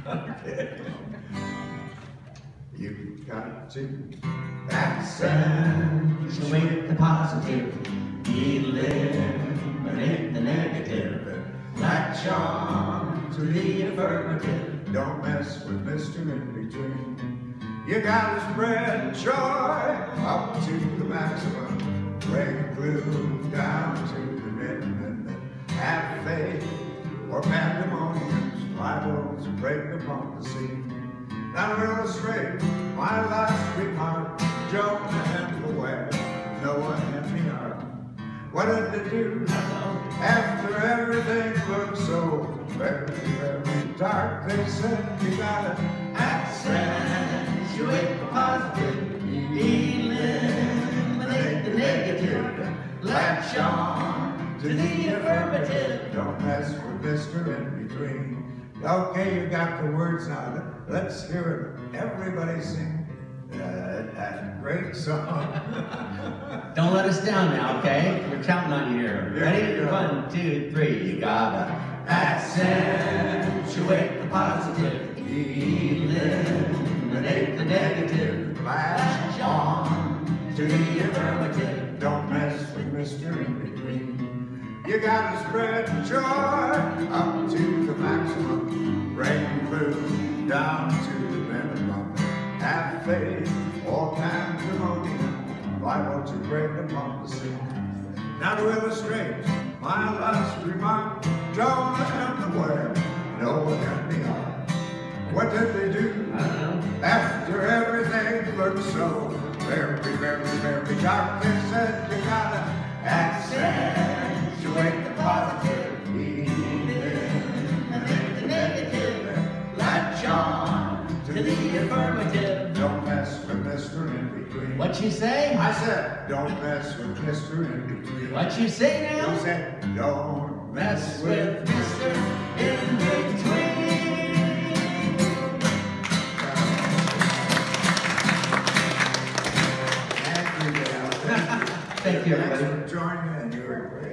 Okay. You've got to accentuate the positive, eliminate the negative, latch on to the affirmative. Don't mess with Mr. In Between. You gotta spread joy up to the maximum, bring gloom down to the minimum. Have faith or pandemonium's liable to break upon the scene. Now to illustrate my last remark, Jonah and the whale, Noah and the ark. What did they do after everything looked so very, very dark? They said you gotta accentuate the positive, eliminate the negative, latch on to the affirmative. Don't mess with Mr. In Between. Okay, you got the words now. Let's hear it. Everybody sing that great song. Don't let us down now, okay? We're counting on you here. Ready? 1, 2, 3. You gotta accentuate the positive, eliminate the negative, latch on to the affirmative. Don't mess with Mr. In Between. You gotta spread joy up to the maximum, bring gloom down to the minimum. Have faith or pandemonium, liable to break upon the scene. Now to illustrate my last remark, Jonah and the whale, Noah and the ark. What did they do after everything looked so very, very, very dark? They said you gotta accentuate the positive, eliminate the negative, latch on to the affirmative. Don't mess with Mr. In Between. What you say? I said, don't mess with Mr. In Between. What you say now? You said, don't Mess with Mr. In Between. Thank you, Thank you, everybody. Thanks for joining me, and you were great.